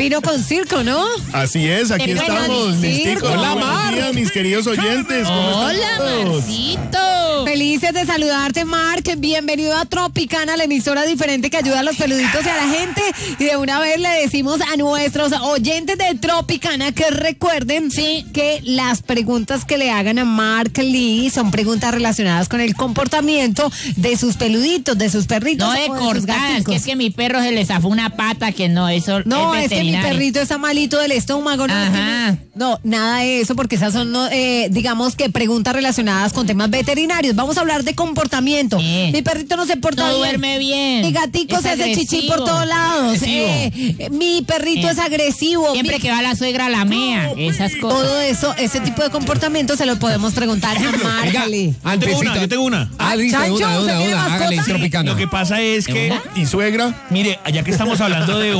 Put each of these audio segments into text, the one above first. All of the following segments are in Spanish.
Pino con circo, ¿no? Así es, aquí estamos, mis ticos. Hola, Buenos días, mis queridos oyentes. ¿Cómo están todos? Marcito. Felices de saludarte, Marc. Bienvenido a Tropicana, la emisora diferente que ayuda a los peluditos y a la gente. Y de una vez le decimos a nuestros oyentes de Tropicana que recuerden que las preguntas que le hagan a Marc Lee son preguntas relacionadas con el comportamiento de sus peluditos, de sus perritos. No de cortadas, que es que mi perro se le zafó una pata, que no, eso no, es que mi perrito está malito del estómago. No, ajá. No, nada de eso, porque esas son, digamos que preguntas relacionadas con temas veterinarios. Vamos a hablar de comportamiento. Mi perrito no se porta bien. No duerme bien. Mi gatico se hace chichi por todos lados. Mi perrito es agresivo. Siempre que va la suegra la mea, esas cosas. Todo eso, ese tipo de comportamiento se lo podemos preguntar a Marcali. Yo tengo una. Hágale, Tropicana. Lo que pasa es que, ¿Y suegra? mire, ya que estamos hablando de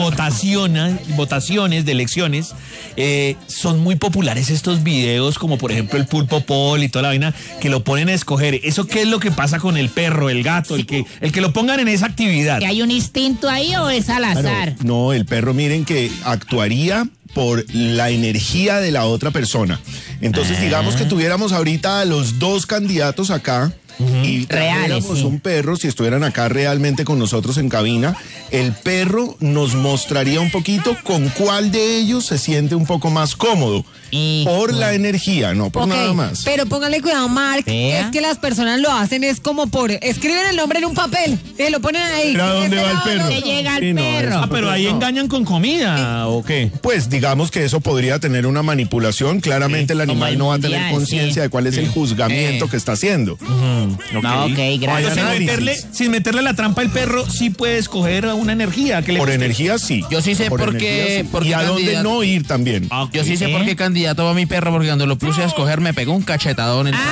votaciones, de elecciones, son muy populares estos videos, como por ejemplo el Pulpo Pol y toda la vaina, que lo ponen a escoger. ¿Eso qué es lo que pasa con el perro, el gato, el que lo pongan en esa actividad? ¿Que hay un instinto ahí o es al azar? No, el perro, miren que actuaría por la energía de la otra persona. Entonces, digamos que tuviéramos ahorita a los dos candidatos acá y trajéramos un perro, si estuvieran acá realmente con nosotros en cabina, el perro nos mostraría un poquito con cuál de ellos se siente un poco más cómodo. Por la energía, no por nada más. Pero póngale cuidado, Marc, es que las personas lo hacen, es como escriben el nombre en un papel, lo ponen ahí. ¿Pero a dónde va el perro? ¿Dónde llega el perro? Pero ahí engañan con comida, ¿o qué? Pues digamos que eso podría tener una manipulación. Claramente el animal no va a tener conciencia de cuál es el juzgamiento que está haciendo. No, gracias. Sin meterle la trampa al perro, sí puede escoger una energía. Que le Por guste. energía, sí. Yo sí sé por qué. Y a dónde no ir también. Yo sí sé por qué candidato va mi perro, porque cuando lo puse a escoger me pegó un cachetadón en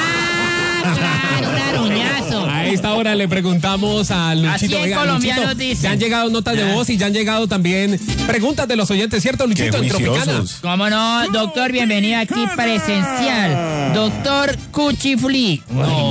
Claro, uñazo. A esta hora le preguntamos a Luchito. Así en colombiano Luchito, dicen. ya han llegado notas de voz y ya han llegado también preguntas de los oyentes, ¿cierto, Luchito? En Tropicana. ¿Cómo no, doctor? Bienvenido aquí presencial. Doctor Cuchifli.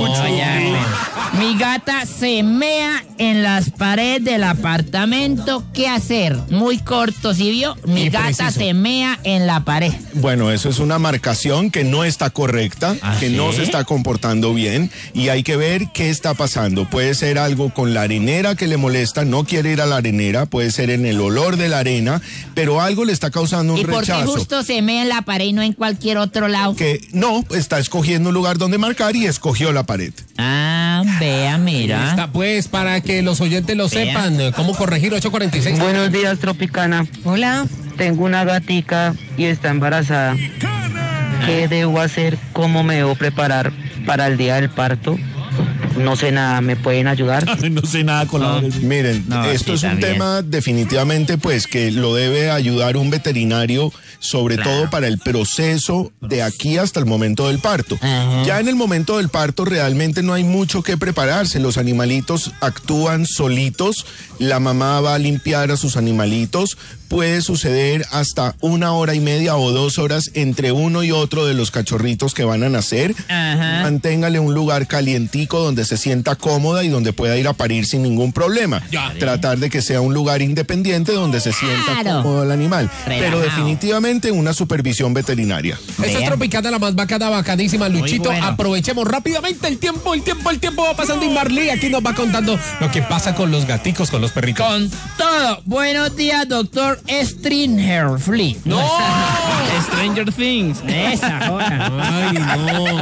Mi gata se mea en las paredes del apartamento. ¿Qué hacer? Muy corto, ¿sí vio? Mi gata se mea en la pared. Bueno, eso es una marcación que no está correcta, que no se está comportando bien y hay que ver qué está pasando. Puede ser algo con la arenera que le molesta, no quiere ir a la arenera, puede ser en el olor de la arena, pero algo le está causando un rechazo. ¿Y por qué justo se mea en la pared y no en cualquier otro lado? Que no, está escogiendo un lugar donde marcar y escogió la pared. Ah, vea, mira. Está pues para que los oyentes lo sepan, cómo corregir 846. Buenos días, Tropicana. Hola. Tengo una gatica y está embarazada. ¿Qué debo hacer? ¿Cómo me debo preparar para el día del parto? No sé nada, ¿me pueden ayudar? No sé nada con la... Miren, esto es un tema definitivamente pues que lo debe ayudar un veterinario, sobre todo para el proceso de aquí hasta el momento del parto. Ya en el momento del parto realmente no hay mucho que prepararse, los animalitos actúan solitos, la mamá va a limpiar a sus animalitos, puede suceder hasta 1 hora y media o 2 horas entre uno y otro de los cachorritos que van a nacer. Manténgale un lugar calientico donde se sienta cómoda y donde pueda ir a parir sin ningún problema. Tratar de que sea un lugar independiente donde se sienta cómodo el animal. Pero definitivamente una supervisión veterinaria. Esta es Tropicana, la más bacanísima, Luchito. Aprovechemos rápidamente el tiempo va pasando y Marley aquí nos va contando lo que pasa con los gaticos, con los perritos. Con todo. Buenos días, doctor Stringerfly. ¡No! Stranger Things. Esa joda. Ay, no.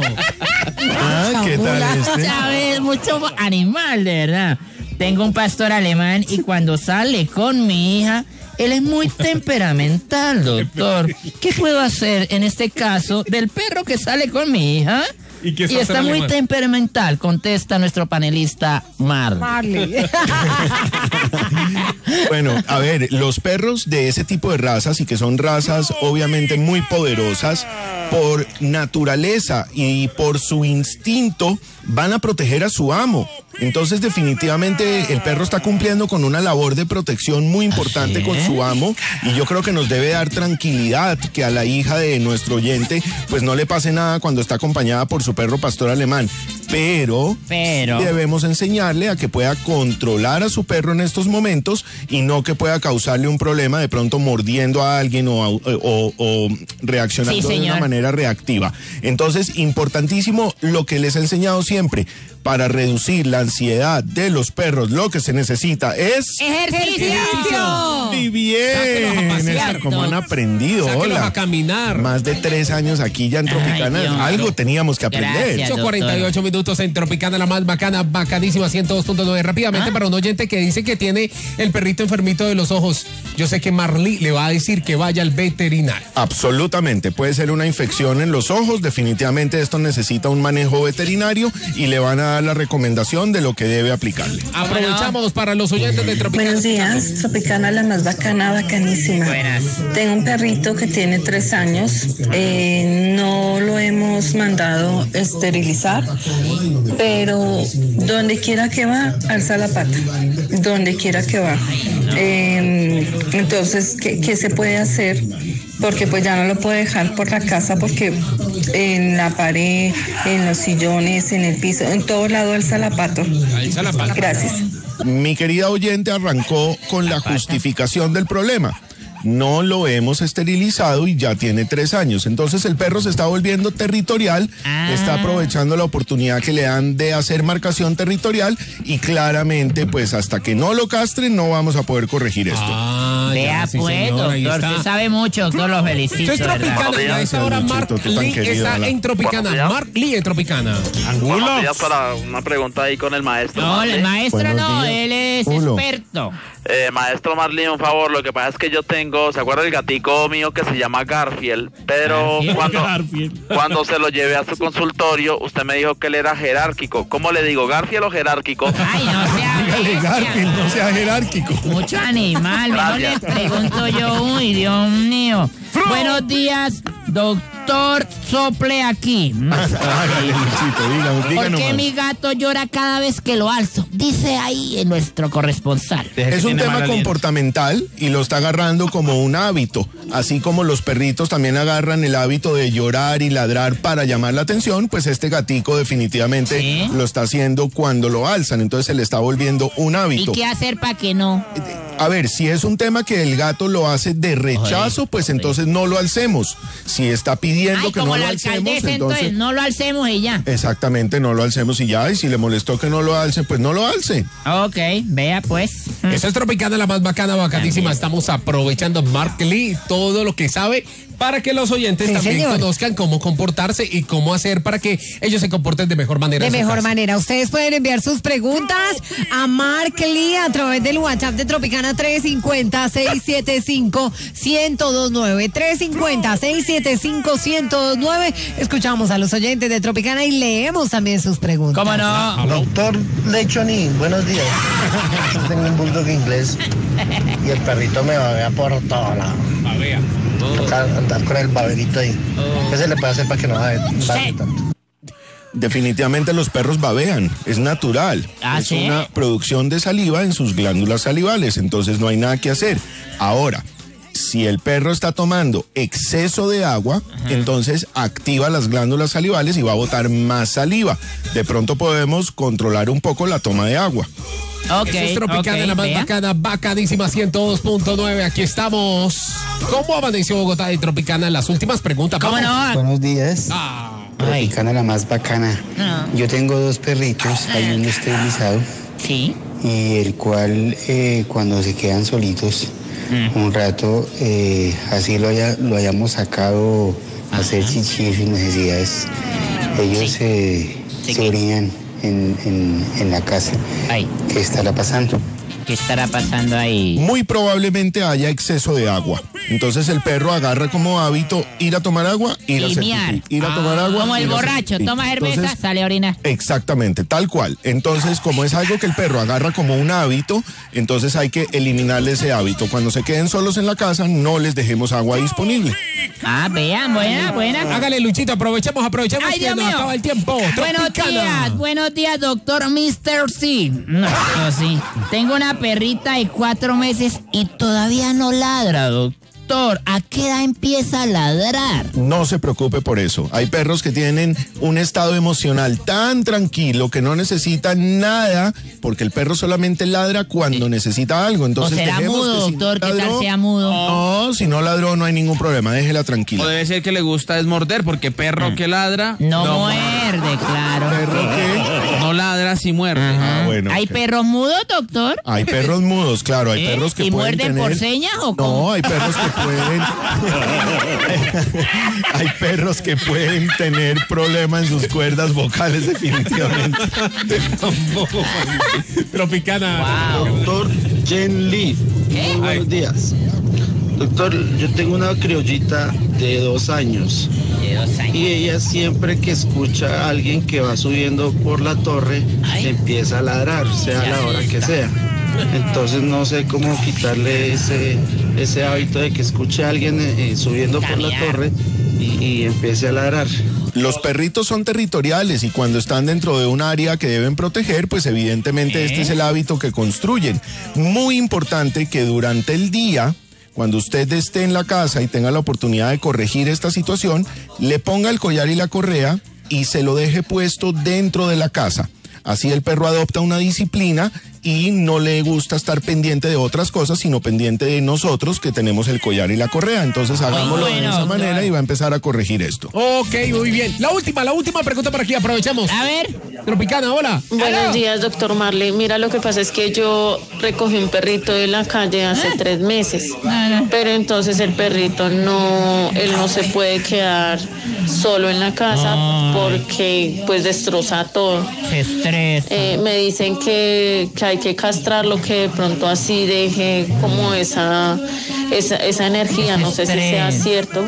¿Qué tal este? ¿Sabes? Mucho animal, de verdad. Tengo un pastor alemán y cuando sale con mi hija, él es muy temperamental, doctor. ¿Qué puedo hacer en este caso del perro que sale con mi hija? Y está muy temperamental, contesta nuestro panelista Marley. Bueno, a ver, los perros de ese tipo de razas y que son razas obviamente muy poderosas, por naturaleza y por su instinto van a proteger a su amo. Entonces definitivamente el perro está cumpliendo con una labor de protección muy importante con su amo y yo creo que nos debe dar tranquilidad que a la hija de nuestro oyente pues no le pase nada cuando está acompañada por su perro pastor alemán. Pero debemos enseñarle a que pueda controlar a su perro en estos momentos y no que pueda causarle un problema de pronto mordiendo a alguien o reaccionando de una manera reactiva. Entonces, importantísimo lo que les he enseñado siempre. Para reducir la ansiedad de los perros, lo que se necesita es... ¡Ejercicio! Muy bien, como han aprendido. Sáquelos a caminar. Más de 3 años aquí ya en Tropicana. Algo teníamos que aprender. 48 minutos en Tropicana, la más bacana, bacanísima, 102.9. Rápidamente para un oyente que dice que tiene el perrito enfermito de los ojos. Yo sé que Marley le va a decir que vaya al veterinario. Absolutamente, puede ser una infección en los ojos. Definitivamente esto necesita un manejo veterinario y le van a dar la recomendación de lo que debe aplicarle. Aprovechamos para los oyentes de Tropicana. Buenos días, Tropicana, la más bacana, bacanísima. Buenas. Tengo un perrito que tiene 3 años. No lo hemos mandado esterilizar, pero donde quiera que va, alza la pata. Donde quiera que va. Entonces, ¿qué se puede hacer? Porque pues ya no lo puedo dejar por la casa porque en la pared, en los sillones, en el piso, en todo lado alza la pata. Gracias. Mi querida oyente arrancó con la justificación del problema. No lo hemos esterilizado y ya tiene 3 años. Entonces el perro se está volviendo territorial, está aprovechando la oportunidad que le dan de hacer marcación territorial y claramente pues hasta que no lo castren no vamos a poder corregir esto. Vea pues, doctor, usted sabe mucho, doctor, los felicito. Esto es Tropicana, a esta hora Mark Lee está en Tropicana. Mark Lee en Tropicana. Buenos días, para una pregunta ahí con el maestro. No, Marley. el maestro no, él es experto. Maestro Marley, un favor, lo que pasa es que yo tengo, ¿se acuerda el gatico mío que se llama Garfield? Pero cuando se lo llevé a su consultorio, usted me dijo que él era jerárquico. ¿Cómo le digo, Garfield o jerárquico? Ay, no sea Garfield, no sea jerárquico. Mucho animal, mejor le pregunto yo, uy, Dios mío. Buenos días, doctor Sople aquí. Hágale, Luchito, dígame. ¿Por qué mi gato llora cada vez que lo alzo? Dice ahí en nuestro corresponsal. Es un tema comportamental y lo está agarrando como un hábito. Así como los perritos también agarran el hábito de llorar y ladrar para llamar la atención, pues este gatico definitivamente lo está haciendo cuando lo alzan. Entonces se le está volviendo un hábito. ¿Y qué hacer para que no? A ver, si es un tema que el gato lo hace de rechazo, pues entonces no lo alcemos. Si está pidiendo que no lo alcemos, entonces no lo alcemos y ya. Exactamente, no lo alcemos y ya. Y si le molestó que no lo alce, pues no lo alce. Ok, vea pues. Eso es Tropicana, la más bacana, bacanísima. Estamos aprovechando Mark Lee, todo lo que sabe, para que los oyentes también conozcan cómo comportarse y cómo hacer para que ellos se comporten de mejor manera. De mejor manera. Ustedes pueden enviar sus preguntas a Mark Lee a través del WhatsApp de Tropicana 350-675-1029. 350-675-1029. Escuchamos a los oyentes de Tropicana y leemos también sus preguntas. ¿Cómo no? Doctor Lechoni, buenos días. Yo tengo un bulldog inglés y el perrito me babea por todo lado. Babea. Toca andar con el baberito ahí. ¿Qué se le puede hacer para que no babe tanto? Definitivamente los perros babean, es natural. Es una producción de saliva en sus glándulas salivales, entonces no hay nada que hacer. Ahora, si el perro está tomando exceso de agua, entonces activa las glándulas salivales y va a botar más saliva. De pronto podemos controlar un poco la toma de agua. Eso es Tropicana, la más bacana, bacadísima, 102.9. Aquí estamos. ¿Cómo amaneció Bogotá de Tropicana? Las últimas preguntas. ¿Cómo no? Buenos días. Tropicana, la más bacana. Yo tengo 2 perritos, hay uno esterilizado. Sí. Y el cual, cuando se quedan solitos, un rato, así lo hayamos sacado a hacer chichi y sus necesidades, ellos se orinan en la casa. ¿Qué estará pasando? ¿Qué estará pasando ahí? Muy probablemente haya exceso de agua. Entonces el perro agarra como hábito ir a tomar agua, ir a hacer pipí, ir a tomar agua. Como el borracho, toma cerveza, sale a orinar. Exactamente, tal cual. Entonces, como es algo que el perro agarra como un hábito, entonces hay que eliminarle ese hábito. Cuando se queden solos en la casa, no les dejemos agua disponible. Vean, buena. Hágale, Luchito, aprovechemos Ay, que nos acaba el tiempo. Buenos días, doctor Mr. C. No, sí. Tengo una perrita de 4 meses y todavía no ladra, doctor. doctor, ¿a qué edad empieza a ladrar? No se preocupe por eso. Hay perros que tienen un estado emocional tan tranquilo que no necesitan nada, porque el perro solamente ladra cuando necesita algo. Entonces, ¿O será mudo, doctor? ¿Qué tal sea mudo? No, si no ladró no hay ningún problema, déjela tranquila. O debe ser que le gusta es morder, porque perro que ladra... No muerde, claro. ¿Perro qué? No ladra, sí muerde. Bueno. ¿Hay perros mudos, doctor? Hay perros mudos, claro, hay perros que ¿Y pueden muerden tener... por señas o cómo? No, hay perros que pueden... hay perros que pueden tener problemas en sus cuerdas vocales, definitivamente. Tropicana. Wow. Doctor Jen Lee, muy buenos días. Doctor, yo tengo una criollita de 2 años. Y ella siempre que escucha a alguien que va subiendo por la torre, empieza a ladrar, sea la hora que sea. Entonces no sé cómo quitarle ese hábito de que escuche a alguien subiendo por la torre y empiece a ladrar. Los perritos son territoriales y cuando están dentro de un área que deben proteger, pues evidentemente este es el hábito que construyen. Muy importante que durante el día, cuando usted esté en la casa y tenga la oportunidad de corregir esta situación, le ponga el collar y la correa y se lo deje puesto dentro de la casa. Así el perro adopta una disciplina y no le gusta estar pendiente de otras cosas, sino pendiente de nosotros que tenemos el collar y la correa. Entonces hagámoslo de esa manera y va a empezar a corregir esto. Ok, muy bien. La última pregunta para aquí, aprovechamos. A ver. Tropicana, hola. Buenos días, doctor Marley. Mira, lo que pasa es que yo recogí un perrito de la calle hace 3 meses, pero entonces el perrito él no se puede quedar solo en la casa porque pues destroza todo. Se estresa. Me dicen que hay que castrarlo, que de pronto así deje como esa energía, no sé si sea cierto,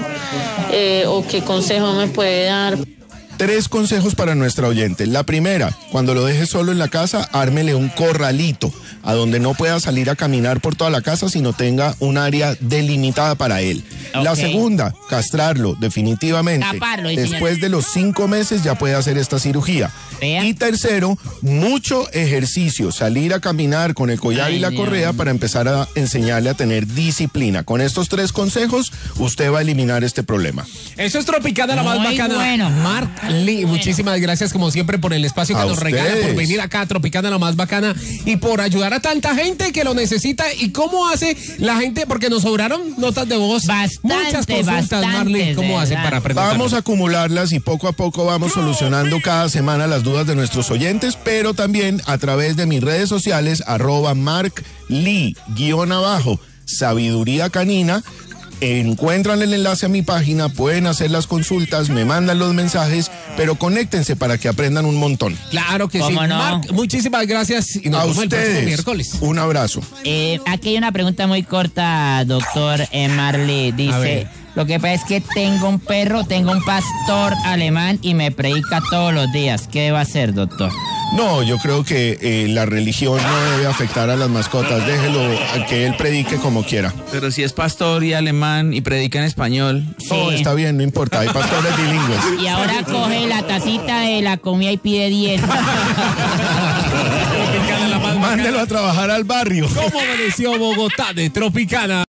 o qué consejo me puede dar. 3 consejos para nuestra oyente. La primera, cuando lo deje solo en la casa, ármele un corralito a donde no pueda salir a caminar por toda la casa, sino tenga un área delimitada para él. Okay. La segunda, castrarlo definitivamente. Taparlo, después de los 5 meses ya puede hacer esta cirugía. Vea. Y tercero, mucho ejercicio, salir a caminar con el collar y la correa para empezar a enseñarle a tener disciplina. Con estos 3 consejos, usted va a eliminar este problema. Eso es Tropicana, la más Muy bacana. bueno. Mark Lee, muchísimas gracias como siempre por el espacio que A nos regala, ustedes. por venir acá a Tropicana, la más bacana, y por ayudar a tanta gente que lo necesita. ¿Y cómo hace la gente? Porque nos sobraron notas de voz. Muchas consultas, Marley. ¿Cómo hace para preguntar? Vamos a acumularlas y poco a poco vamos solucionando cada semana las dudas de nuestros oyentes, pero también a través de mis redes sociales, @MarkLee_ Sabiduría Canina. Encuentran el enlace a mi página, pueden hacer las consultas, me mandan los mensajes, pero conéctense para que aprendan un montón. Claro que sí. ¿Cómo no? Mark, muchísimas gracias y nos A vemos el próximo ustedes, miércoles. un abrazo. Aquí hay una pregunta muy corta, doctor Marley. Dice, lo que pasa es que tengo un pastor alemán y me predica todos los días. ¿Qué debo hacer, doctor? No, yo creo que la religión no debe afectar a las mascotas, déjelo a que él predique como quiera. Pero si es pastor y alemán y predica en español. No, está bien, no importa, hay pastores bilingües. Y ahora coge la tacita de la comida y pide 10. Mándelo a trabajar al barrio. ¿Cómo amaneció Bogotá de Tropicana?